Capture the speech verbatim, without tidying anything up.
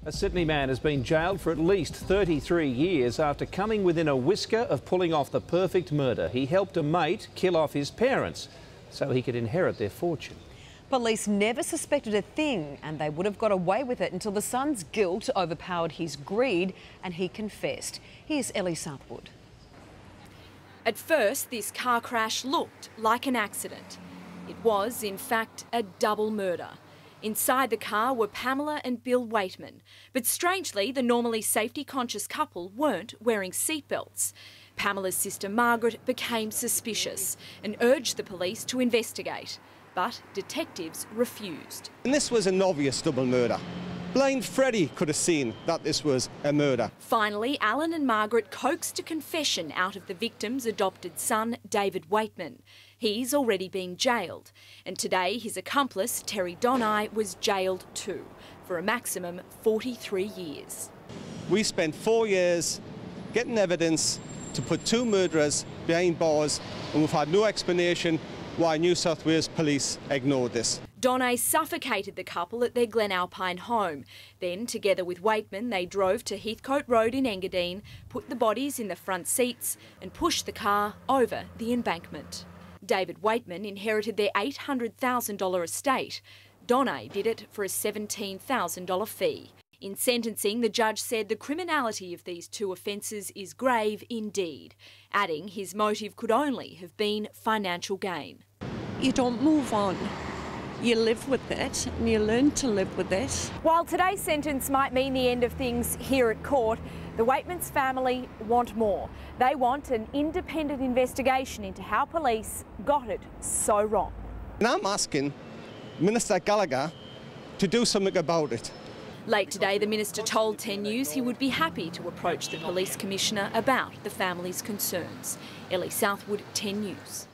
A Sydney man has been jailed for at least thirty-three years after coming within a whisker of pulling off the perfect murder. He helped a mate kill off his parents so he could inherit their fortune. Police never suspected a thing, and they would have got away with it until the son's guilt overpowered his greed and he confessed. Here's Ellie Southwood. At first, this car crash looked like an accident. It was, in fact, a double murder. Inside the car were Pamela and Bill Waitman, but strangely the normally safety-conscious couple weren't wearing seatbelts. Pamela's sister Margaret became suspicious and urged the police to investigate, but detectives refused. And this was an obvious double murder. Blind Freddie could have seen that this was a murder. Finally, Alan and Margaret coaxed a confession out of the victim's adopted son, David Waitman. He's already been jailed, and today his accomplice, Terry Donai, was jailed too, for a maximum forty-three years. We spent four years getting evidence to put two murderers behind bars, and we've had no explanation why New South Wales Police ignored this. Donai suffocated the couple at their Glenalpine home. Then, together with Waitman, they drove to Heathcote Road in Engadine, put the bodies in the front seats and pushed the car over the embankment. David Waitman inherited their eight hundred thousand dollars estate. Donai did it for a seventeen thousand dollars fee. In sentencing, the judge said the criminality of these two offences is grave indeed, adding his motive could only have been financial gain. You don't move on. You live with it and you learn to live with it. While today's sentence might mean the end of things here at court, the Waitman's family want more. They want an independent investigation into how police got it so wrong. And I'm asking Minister Gallagher to do something about it. Late today, the Minister told ten News he would be happy to approach the Police Commissioner about the family's concerns. Ellie Southwood, ten News.